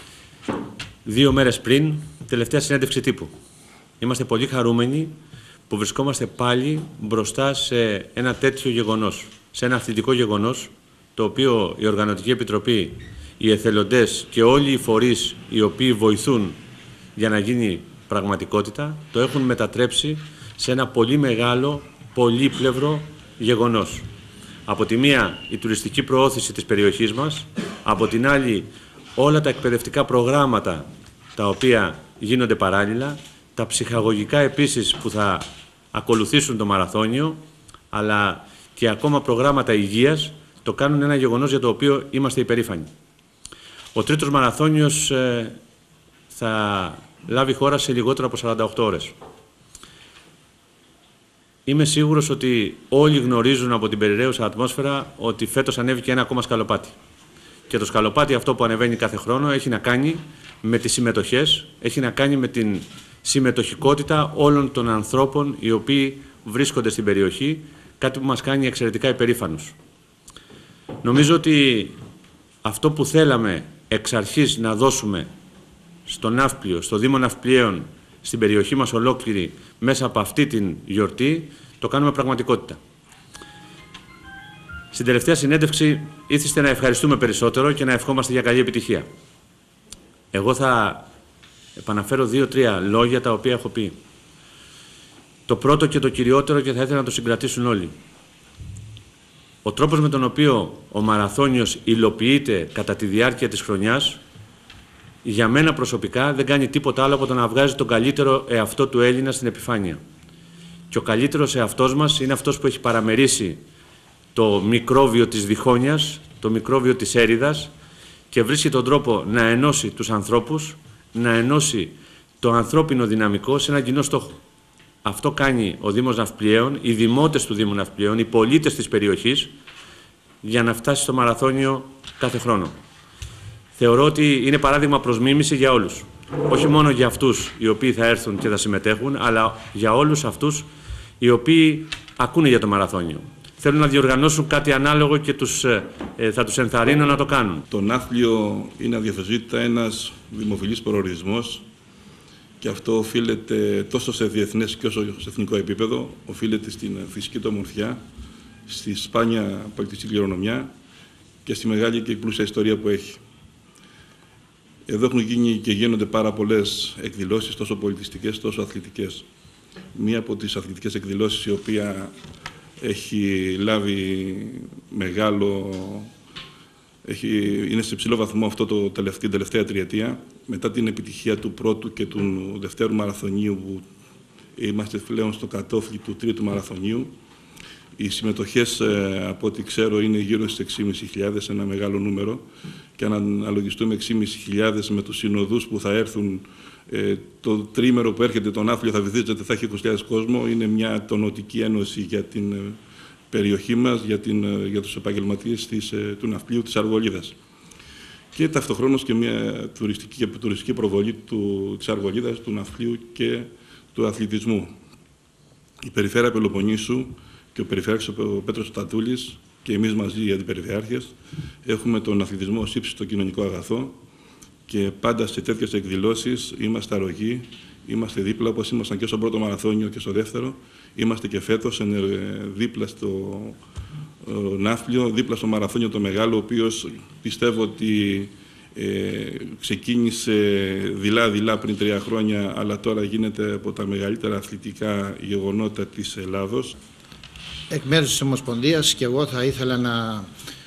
[SPEAKER 6] δύο μέρες πριν, τελευταία συνέντευξη τύπου. Είμαστε πολύ χαρούμενοι που βρισκόμαστε πάλι μπροστά σε ένα τέτοιο γεγονός, σε ένα αθλητικό γεγονός, το οποίο η Οργανωτική Επιτροπή, οι εθελοντές και όλοι οι φορείς οι οποίοι βοηθούν για να γίνει πραγματικότητα, το έχουν μετατρέψει σε ένα πολύ μεγάλο, πολύπλευρο γεγονός. Από τη μία, η τουριστική προώθηση της περιοχής μας, από την άλλη, όλα τα εκπαιδευτικά προγράμματα τα οποία γίνονται παράλληλα, τα ψυχαγωγικά επίσης που θα ακολουθήσουν το μαραθώνιο, αλλά και ακόμα προγράμματα υγείας, το κάνουν ένα γεγονός για το οποίο είμαστε υπερήφανοι. Ο τρίτος μαραθώνιος ε, θα λάβει χώρα σε λιγότερο από σαράντα οκτώ ώρες. Είμαι σίγουρος ότι όλοι γνωρίζουν από την περιραίουσα ατμόσφαιρα ότι φέτος ανέβηκε ένα ακόμα σκαλοπάτι. Και το σκαλοπάτι αυτό που ανεβαίνει κάθε χρόνο έχει να κάνει με τις συμμετοχές, έχει να κάνει με την συμμετοχικότητα όλων των ανθρώπων οι οποίοι βρίσκονται στην περιοχή, κάτι που μας κάνει εξαιρετικά υπερήφανους. Νομίζω ότι αυτό που θέλαμε εξ αρχής να δώσουμε στο Ναύπλιο, στο Δήμο Ναυπλιαίων, στην περιοχή μας ολόκληρη, μέσα από αυτή την γιορτή, το κάνουμε πραγματικότητα. Στην τελευταία συνέντευξη ήθιστε να ευχαριστούμε περισσότερο και να ευχόμαστε για καλή επιτυχία. Εγώ θα επαναφέρω δύο-τρία λόγια τα οποία έχω πει. Το πρώτο και το κυριότερο, και θα ήθελα να το συγκρατήσουν όλοι. Ο τρόπος με τον οποίο ο μαραθώνιος υλοποιείται κατά τη διάρκεια της χρονιάς, για μένα προσωπικά δεν κάνει τίποτα άλλο από το να βγάζει τον καλύτερο εαυτό του Έλληνα στην επιφάνεια. Και ο καλύτερος εαυτός μας είναι αυτός που έχει παραμερίσει το μικρόβιο της διχόνοιας, το μικρόβιο της έριδας και βρίσκει τον τρόπο να ενώσει τους ανθρώπους, να ενώσει το ανθρώπινο δυναμικό σε έναν κοινό στόχο. Αυτό κάνει ο Δήμος Ναυπλιαίων, οι δημότες του Δήμου Ναυπλιαίων, οι πολίτες της περιοχής, για να φτάσει στο μαραθώνιο κάθε χρόνο. Θεωρώ ότι είναι παράδειγμα προς μίμηση για όλους. Όχι μόνο για αυτούς οι οποίοι θα έρθουν και θα συμμετέχουν, αλλά για όλους αυτούς οι οποίοι ακούνε για το μαραθώνιο. θέλουν να διοργανώσουν κάτι ανάλογο και τους, ε, θα τους ενθαρρύνω να το κάνουν.
[SPEAKER 7] Το ναύλιο είναι αδιαφεσβήτητα ένας δημοφιλής προορισμός και αυτό οφείλεται τόσο σε διεθνές και όσο σε εθνικό επίπεδο. Οφείλεται στην φυσική του ομορφιά, στη σπάνια πολιτιστική κληρονομιά και στη μεγάλη και πλούσια ιστορία που έχει. Εδώ έχουν γίνει και γίνονται πάρα πολλές εκδηλώσεις, τόσο πολιτιστικές, τόσο αθλητικές. Μία από τις αθλητικές εκδηλώσεις η οποία έχει λάβει μεγάλο, έχει, είναι σε ψηλό βαθμό αυτό το τελευταίο, την τελευταία τριετία, μετά την επιτυχία του πρώτου και του δευτέρου μαραθωνίου, που είμαστε πλέον στο κατόφλι του τρίτου μαραθωνίου. Οι συμμετοχές, από ό,τι ξέρω, είναι γύρω στις έξι χιλιάδες πεντακόσιες, ένα μεγάλο νούμερο. Και αν αναλογιστούμε έξι χιλιάδες πεντακόσιες με τους συνοδούς που θα έρθουν, το τρίμερο που έρχεται τον ναύλιο θα βυθίζεται, θα έχει είκοσι χιλιάδες κόσμο. Είναι μια τονωτική ένωση για την περιοχή μας, για, την, για τους επαγγελματίες της, του ναυπλίου της Αργολίδας. Και ταυτοχρόνως και μια τουριστική, τουριστική προβολή του, της Αργολίδας, του ναυπλίου και του αθλητισμού. Η Περιφέρεια Πελοποννήσου και ο Περιφερειάρχης ο Πέτρος Τατούλης και εμείς μαζί οι αντιπεριφερειάρχες έχουμε τον αθλητισμό ως ύψιστο κοινωνικό αγαθό και πάντα σε τέτοιες εκδηλώσεις είμαστε αρρωγοί, είμαστε δίπλα, όπως ήμασταν και στο πρώτο μαραθώνιο και στο δεύτερο. Είμαστε και φέτος δίπλα στο ναύπλιο, δίπλα στο μαραθώνιο το μεγάλο, ο οποίος πιστεύω ότι ε, ξεκίνησε δειλά-δειλά πριν τρία χρόνια, αλλά τώρα γίνεται από τα μεγαλύτερα αθλητικά γεγονότα της Ελλάδος.
[SPEAKER 8] Εκ μέρους της Ομοσπονδίας και εγώ θα ήθελα να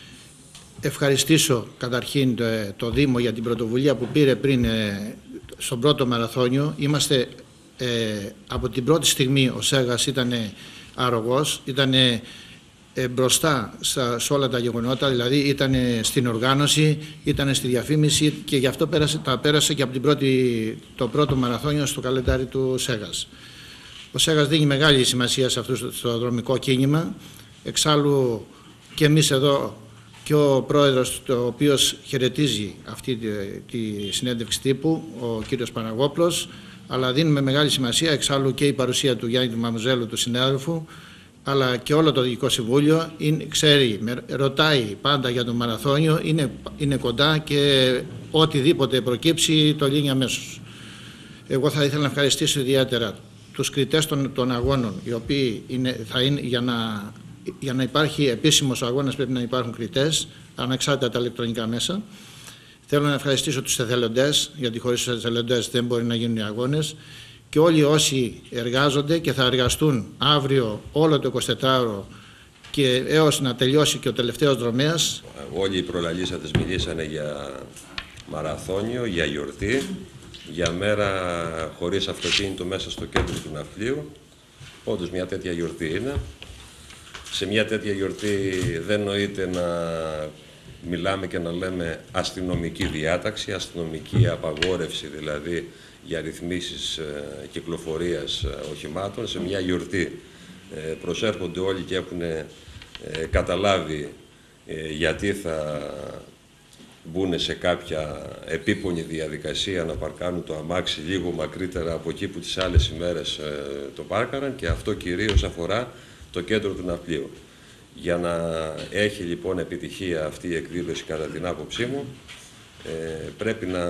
[SPEAKER 8] ευχαριστήσω καταρχήν το, το Δήμο για την πρωτοβουλία που πήρε πριν ε, στον πρώτο μαραθώνιο. Είμαστε ε, από την πρώτη στιγμή ο Σέγας ήταν αρρωγός, ήταν ε, μπροστά στα, σε όλα τα γεγονότα, δηλαδή ήταν στην οργάνωση, ήταν στη διαφήμιση και γι' αυτό πέρασε, τα πέρασε και από την πρώτη, το πρώτο μαραθώνιο στο καλεντάρι του Σέγας. Ο Σέγας δίνει μεγάλη σημασία σε αυτό το δρομικό κίνημα. Εξάλλου και εμείς εδώ και ο πρόεδρος, ο οποίος χαιρετίζει αυτή τη, τη συνέντευξη τύπου, ο κύριος Παναγόπλος, αλλά δίνουμε μεγάλη σημασία εξάλλου και η παρουσία του Γιάννη του Μαμουζέλου, του συνάδελφου, αλλά και όλο το Διοικητικό Συμβούλιο είναι, ξέρει, με, ρωτάει πάντα για το μαραθώνιο, είναι, είναι κοντά και οτιδήποτε προκύψει το λύνει αμέσως. Εγώ θα ήθελα να ευχαριστήσω ιδιαίτερα τους κριτές των, των αγώνων, οι οποίοι είναι, θα είναι, για, να, για να υπάρχει επίσημος αγώνας πρέπει να υπάρχουν κριτές, ανεξάρτητα τα ηλεκτρονικά μέσα. Θέλω να ευχαριστήσω τους εθελοντές, γιατί χωρίς τους εθελοντές δεν μπορεί να γίνουν οι αγώνες, και όλοι όσοι εργάζονται και θα εργαστούν αύριο όλο το εικοσιτετράωρο και έως να τελειώσει και ο τελευταίος δρομέας.
[SPEAKER 9] Όλοι οι προλαλήσαντες μιλήσανε για μαραθώνιο, για γιορτή, για μέρα χωρίς αυτοκίνητο μέσα στο κέντρο του ναυπλίου. Όντως μια τέτοια γιορτή είναι. Σε μια τέτοια γιορτή δεν νοείται να μιλάμε και να λέμε αστυνομική διάταξη, αστυνομική απαγόρευση δηλαδή για ρυθμίσεις κυκλοφορίας οχημάτων. Σε μια γιορτή προσέρχονται όλοι και έχουν καταλάβει γιατί θα μπουν σε κάποια επίπονη διαδικασία να παρκάνουν το αμάξι λίγο μακρύτερα από εκεί που τις άλλες ημέρες το πάρκαραν, και αυτό κυρίως αφορά το κέντρο του ναυπλίου. Για να έχει λοιπόν επιτυχία αυτή η εκδήλωση κατά την άποψή μου, πρέπει να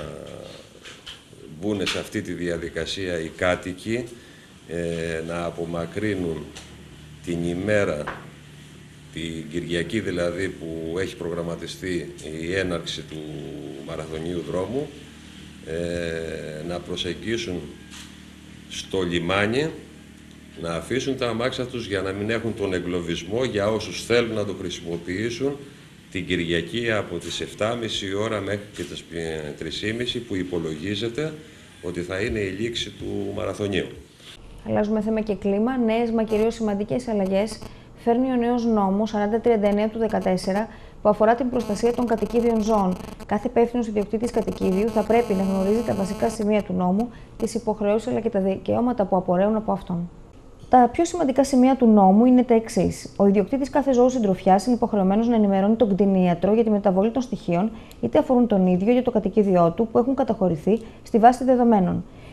[SPEAKER 9] μπουν σε αυτή τη διαδικασία οι κάτοικοι, να απομακρύνουν την ημέρα, την Κυριακή δηλαδή που έχει προγραμματιστεί η έναρξη του μαραθωνίου δρόμου, να προσεγγίσουν στο λιμάνι, να αφήσουν τα αμάξια τους για να μην έχουν τον εγκλωβισμό για όσους θέλουν να το χρησιμοποιήσουν την Κυριακή από τις επτά και μισή ώρα μέχρι και τις τρεις και μισή που υπολογίζεται ότι θα είναι η λήξη του μαραθωνίου.
[SPEAKER 2] Αλλάζουμε θέμα και κλίμα. Νέες μα κυρίως σημαντικές αλλαγές φέρνει ο νέος νόμος σαράντα τριάντα εννέα του δύο χιλιάδες δεκατέσσερα που αφορά την προστασία των κατοικίδιων ζώων. Κάθε υπεύθυνος ιδιοκτήτης κατοικίδιου θα πρέπει να γνωρίζει τα βασικά σημεία του νόμου, τις υποχρεώσεις αλλά και τα δικαιώματα που απορρέουν από αυτόν. Τα πιο σημαντικά σημεία του νόμου είναι τα εξής. Ο ιδιοκτήτης κάθε ζώου συντροφιάς είναι υποχρεωμένος να ενημερώνει τον κτηνίατρο για τη μεταβολή των στοιχείων, είτε αφορούν τον ίδιο είτε το κατοικίδιό του, που έχουν καταχωρηθεί στη βάση δεδομένων.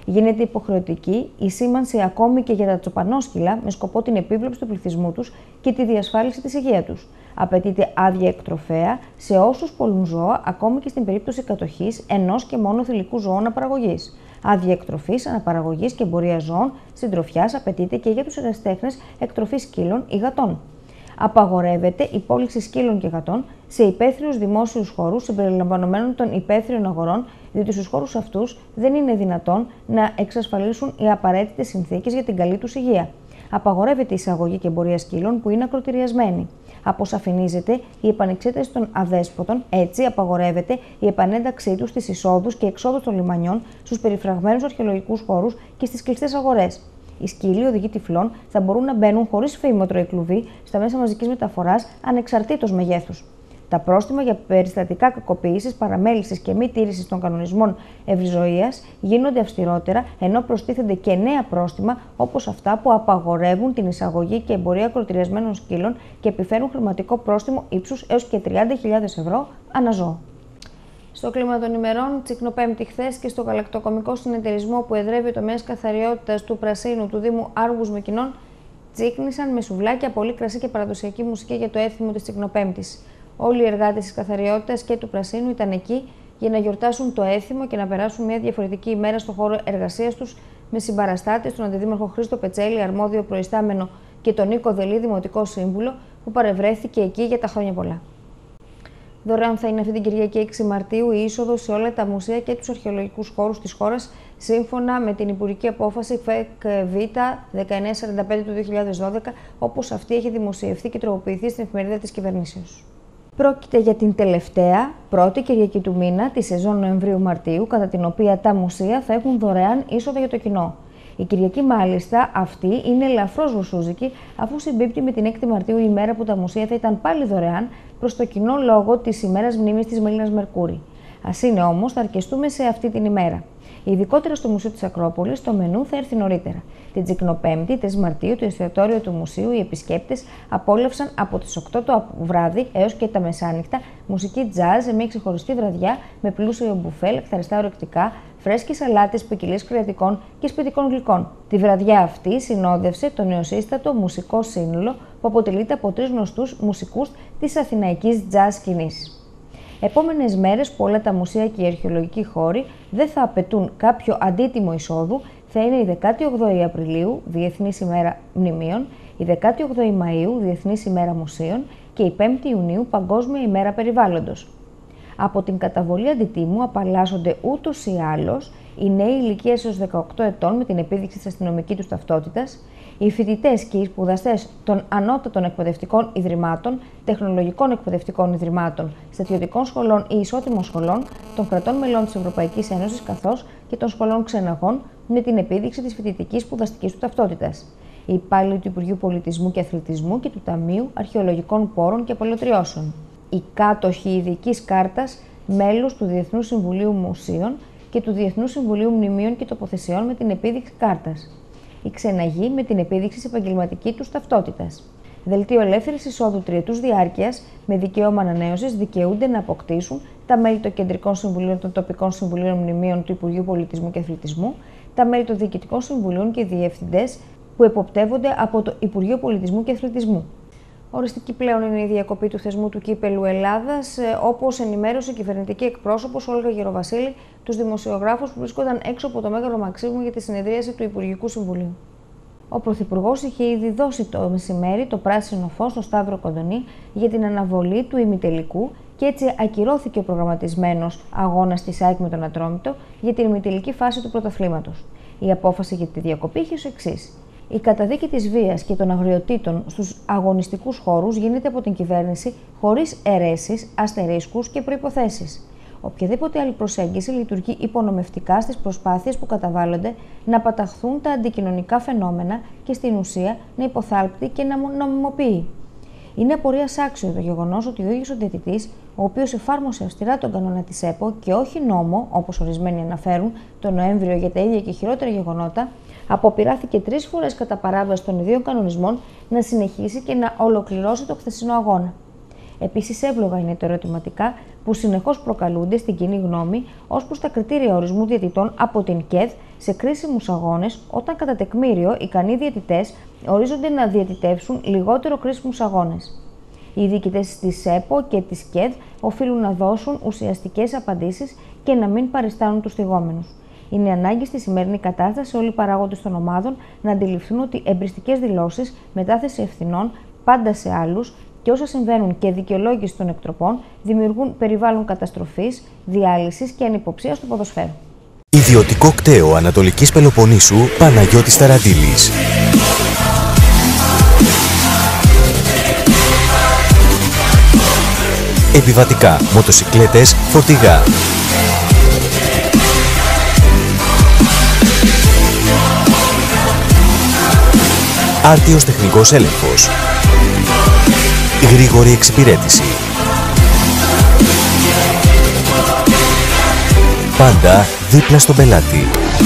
[SPEAKER 2] Γίνεται υποχρεωτική η σήμανση ακόμη και για τα τσοπανόσκυλα με σκοπό την επίβλεψη του πληθυσμού τους και τη διασφάλιση της υγείας τους. Απαιτείται άδεια εκτροφέα σε όσους πωλούν ζώα, ακόμη και στην περίπτωση κατοχής ενός και μόνο θηλυκού ζώου αναπαραγωγής. Άδεια εκτροφής, αναπαραγωγής και εμπορίας ζώων συντροφιάς απαιτείται και για τους ερασιτέχνες εκτροφής σκύλων ή γατών. Απαγορεύεται η πώληση σκύλων και γατών σε υπαίθριους δημόσιους χώρους συμπεριλαμβανομένων των υπαίθριων αγορών, διότι στους χώρους αυτούς δεν είναι δυνατόν να εξασφαλίσουν οι απαραίτητες συνθήκες για την καλή τους υγεία. Απαγορεύεται η εισαγωγή και εμπορία σκύλων που είναι ακροτηριασμένοι. Αποσαφηνίζεται η επανεξέταση των αδέσποτων, έτσι απαγορεύεται η επανένταξή τους στις εισόδους και εξόδους των λιμανιών, στους περιφραγμένους αρχαιολογικούς χώρους και στις κλειστές αγορές. Οι σκύλοι οδηγοί τυφλών θα μπορούν να μπαίνουν χωρίς φήμοτρο ή κλουβί στα μέσα μαζικής μεταφοράς ανεξαρτήτως μεγέθους. Τα πρόστιμα για περιστατικά κακοποίησης, παραμέλησης και μη τήρησης των κανονισμών ευρυζωίας γίνονται αυστηρότερα, ενώ προστίθενται και νέα πρόστιμα όπως αυτά που απαγορεύουν την εισαγωγή και εμπορία ακροτηριασμένων σκύλων και επιφέρουν χρηματικό πρόστιμο ύψους έως και τριάντα χιλιάδες ευρώ ανά ζώο. Στο κλίμα των ημερών, Τσικνοπέμπτη χθες και στο γαλακτοκομικό συνεταιρισμό που εδρεύει ο τομέας καθαριότητας του Πρασίνου του Δήμου Άργους Μεκκηνών, τσίκνησαν με σουβλάκια, πολύ κρασί και παραδοσιακή μουσική για το έθιμο της Τσικνοπέμπτης. Όλοι οι εργάτες της καθαριότητας και του Πρασίνου ήταν εκεί για να γιορτάσουν το έθιμο και να περάσουν μια διαφορετική ημέρα στο χώρο εργασίας τους με συμπαραστάτες τον Αντιδήμαρχο Χρήστο Πετσέλη, αρμόδιο προϊστάμενο, και τον Νίκο Δελή, Δημοτικό Σύμβουλο, που παρευρέθηκε εκεί για τα χρόνια πολλά. Δωρεάν θα είναι αυτή την Κυριακή έξι Μαρτίου η είσοδος σε όλα τα μουσεία και τους αρχαιολογικούς χώρους της χώρας, σύμφωνα με την Υπουργική Απόφαση ΦΕΚΒ δεκαεννιά σαράντα πέντε του δύο χιλιάδες δώδεκα, όπως αυτή έχει δημοσιευθεί και τροποποιηθεί στην εφημερίδα της Κυβερνήσεως. Πρόκειται για την τελευταία πρώτη Κυριακή του μήνα τη σεζόν Νοεμβρίου-Μαρτίου, κατά την οποία τα μουσεία θα έχουν δωρεάν είσοδο για το κοινό. Η Κυριακή, μάλιστα, αυτή είναι ελαφρώς βουσούζικη, αφού συμπίπτει με την έκτη Μαρτίου, η ημέρα που τα μουσεία θα ήταν πάλι δωρεάν προς το κοινό λόγω της ημέρας μνήμης της Μελίνας Μερκούρη. Ας είναι όμως, θα αρκεστούμε σε αυτή την ημέρα. Ειδικότερα στο Μουσείο της Ακρόπολης, το μενού θα έρθει νωρίτερα. Την Τσικνοπέμπτη, τρεις Μαρτίου, το εστιατόριο του Μουσείου, οι επισκέπτες απόλαυσαν από τις οκτώ το βράδυ έως και τα μεσάνυχτα μουσική τζαζ σε μια ξεχωριστή βραδιά με πλούσιο μπουφέ, λαχταριστά ορεκτικά, φρέσκες σαλάτες, ποικιλίες κρεατικών και σπιτικών γλυκών. Τη βραδιά αυτή συνόδευσε το νεοσύστατο μουσικό σύνολο που αποτελείται από τρεις γνωστούς μουσικούς της αθηναϊκής τζαζ σκηνής. Επόμενες μέρες που όλα τα μουσεία και οι αρχαιολογικοί χώροι δεν θα απαιτούν κάποιο αντίτιμο εισόδου θα είναι η δεκάτη όγδοη Απριλίου, Διεθνής ημέρα Μνημείων, η δεκάτη όγδοη Μαΐου, Διεθνής ημέρα Μουσείων και η πέμπτη Ιουνίου, Παγκόσμια ημέρα Περιβάλλοντος. Από την καταβολή αντιτίμου απαλλάσσονται ούτως ή άλλως οι νέοι ηλικίας έως δεκαοκτώ ετών με την επίδειξη της αστυνομικής τους ταυτότητας, οι φοιτητές και οι σπουδαστές των ανώτατων εκπαιδευτικών ιδρυμάτων, τεχνολογικών εκπαιδευτικών ιδρυμάτων, στρατιωτικών σχολών ή ισότιμων σχολών, των κρατών μελών της Ευρωπαϊκής Ένωσης καθώς και των σχολών ξεναγών με την επίδειξη της φοιτητικής σπουδαστικής του ταυτότητας. Οι υπάλληλοι του Υπουργείου Πολιτισμού και Αθλητισμού και του Ταμείου Αρχαιολογικών Πόρων και Απολωτριώσεων. Οι κάτοχοι ειδικής κάρτας, μέλος του Διεθνούς Συμβουλίου Μουσείων και του Διεθνούς Συμβουλίου Μνημείων και Τοποθεσιών με την επίδειξη κάρτας. Οι ξεναγοί με την επίδειξη της επαγγελματικής τους ταυτότητας. Δελτίο ελεύθερης εισόδου τριετούς διάρκειας με δικαίωμα ανανέωσης δικαιούνται να αποκτήσουν τα μέλη των Κεντρικών Συμβουλίων των Τοπικών Συμβουλίων Μνημείων του Υπουργείου Πολιτισμού και Αθλητισμού, τα μέλη των Διοικητικών Συμβουλίων και οι διευθυντές που εποπτεύονται από το Υπουργείο Πολιτισμού και Αθλητισμού. Οριστική πλέον είναι η διακοπή του θεσμού του Κύπελλου Ελλάδας, όπως ενημέρωσε η κυβερνητική εκπρόσωπος Όλγα Γεροβασίλη τους δημοσιογράφους που βρίσκονταν έξω από το Μέγαρο Μαξίμου για τη συνεδρίαση του Υπουργικού Συμβουλίου. Ο Πρωθυπουργός είχε ήδη δώσει το μεσημέρι το πράσινο φως στο Σταύρο Κοντονή για την αναβολή του ημιτελικού και έτσι ακυρώθηκε ο προγραμματισμένος αγώνας της ΑΕΚ με τον Ατρόμητο για την ημιτελική φάση του πρωταθλήματος. Η απόφαση για τη διακοπή είχε ως εξής. Η καταδίκη της βίας και των αγριοτήτων στους αγωνιστικούς χώρους γίνεται από την κυβέρνηση χωρίς αιρέσεις, αστερίσκους και προϋποθέσεις. Οποιαδήποτε άλλη προσέγγιση λειτουργεί υπονομευτικά στις προσπάθειες που καταβάλλονται να παταχθούν τα αντικοινωνικά φαινόμενα και στην ουσία να υποθάλπτει και να νομιμοποιεί. Είναι απορίας άξιο το γεγονός ότι ο ίδιος ο διαιτητής, ο οποίος εφάρμοσε αυστηρά τον κανόνα της ΕΠΟ και όχι νόμο, όπως ορισμένοι αναφέρουν, τον Νοέμβριο για τα ίδια και χειρότερα γεγονότα, αποπειράθηκε τρεις φορές κατά παράβαση των ιδίων κανονισμών να συνεχίσει και να ολοκληρώσει το χθεσινό αγώνα. Επίσης, εύλογα είναι τα ερωτηματικά που συνεχώς προκαλούνται στην κοινή γνώμη ως προς τα κριτήρια ορισμού διαιτητών από την ΚΕΔ σε κρίσιμους αγώνες, όταν κατά τεκμήριο ικανοί διαιτητές ορίζονται να διαιτητεύσουν λιγότερο κρίσιμους αγώνες. Οι διοικητές της ΕΠΟ και της ΚΕΔ οφείλουν να δώσουν ουσιαστικές απαντήσεις και να μην παριστάνουν τους θυγόμενους. Είναι ανάγκη στη σημερινή κατάσταση όλοι οι παράγοντες των ομάδων να αντιληφθούν ότι εμπριστικές δηλώσεις, μετάθεση ευθυνών πάντα σε άλλους και όσα συμβαίνουν και δικαιολόγηση των εκτροπών δημιουργούν περιβάλλον καταστροφής, διάλυσης και ανυποψίας του ποδοσφαίρου.
[SPEAKER 10] Ιδιωτικό κτέο Ανατολικής Πελοποννήσου Παναγιώτης Ταραντήλης. Επιβατικά, μοτοσικλέτες, φορτηγά. Άρτιος τεχνικός έλεγχος. Γρήγορη εξυπηρέτηση. Πάντα δίπλα στον πελάτη.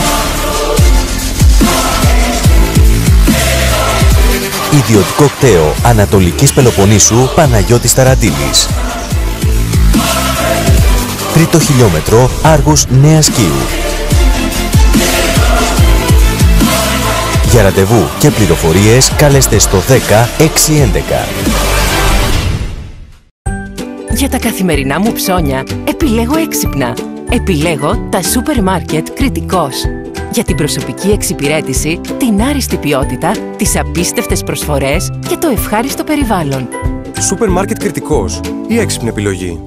[SPEAKER 10] Ιδιωτικό κτέο Ανατολικής Πελοποννήσου Παναγιώτης Ταραντήλης. Τρίτο χιλιόμετρο Άργους Νέας Κοίου. Για ραντεβού και πληροφορίες καλέστε στο δέκα έξι έντεκα.
[SPEAKER 11] Για τα καθημερινά μου ψώνια επιλέγω έξυπνα. Επιλέγω τα σούπερ μάρκετ Κρητικός. Για την προσωπική εξυπηρέτηση, την άριστη ποιότητα, τις απίστευτες προσφορές και το ευχάριστο περιβάλλον.
[SPEAKER 12] Σούπερ μάρκετ Κρητικός, η έξυπνη επιλογή.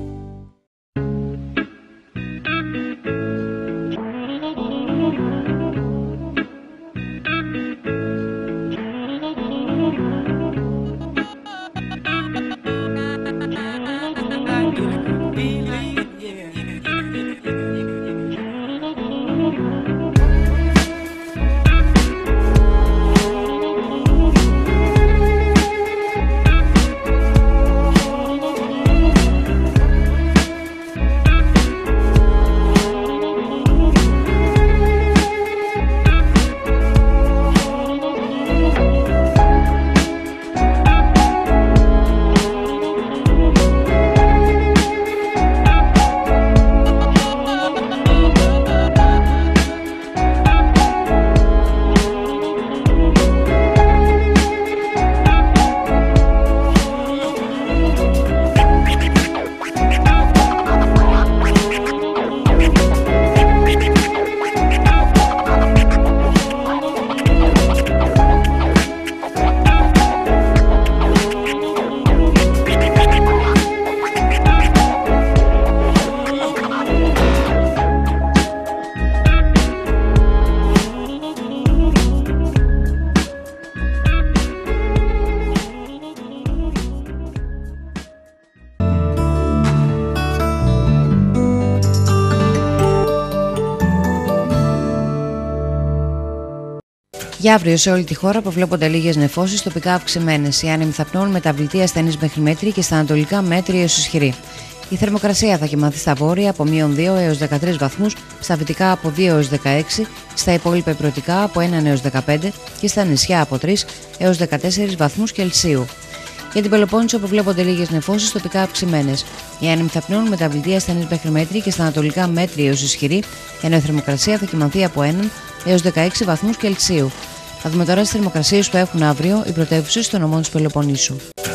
[SPEAKER 13] Για αύριο σε όλη τη χώρα προβλέπονται λίγες νεφώσεις, τοπικά αυξημένες. Οι άνεμοι θα πνέουν μεταβλητή ασθενής μέχρι μέτρη και στα ανατολικά μέτρη έως ισχυρή. Η θερμοκρασία θα κοιμαθεί στα βόρεια από μείον δύο έως δεκατρείς βαθμούς, στα δυτικά από δύο έως δεκαέξι, στα υπόλοιπα υπηρετικά από ένα έως δεκαπέντε και στα νησιά από τρεις έως δεκατέσσερις βαθμούς Κελσίου. Για την Πελοπόννησο προβλέπονται λίγες νεφώσεις, τοπικά αυξημένες. Οι άνεμοι θα πνέουν μεταβλητή ασθενής μέχρι μέτρη και στα ανατολικά μέτρη έως ισχυρή, ενώ η θερμοκρασία θα κοιμαθεί από ένα έως δεκαέξι βαθμούς Κελσίου. Θα δούμε τώρα τις θερμοκρασίες που έχουν αύριο οι πρωτεύουσες των νομών της Πελοποννήσου.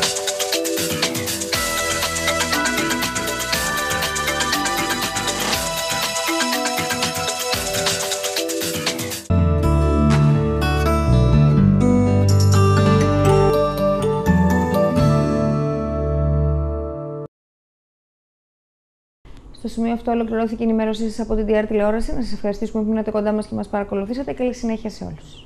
[SPEAKER 2] Στο σημείο αυτό ολοκληρώθηκε η ενημέρωσή σας από την ντι αρ τηλεόραση. Να σας ευχαριστήσουμε που μείνατε κοντά μας και μας παρακολουθήσατε. Καλή συνέχεια σε όλους.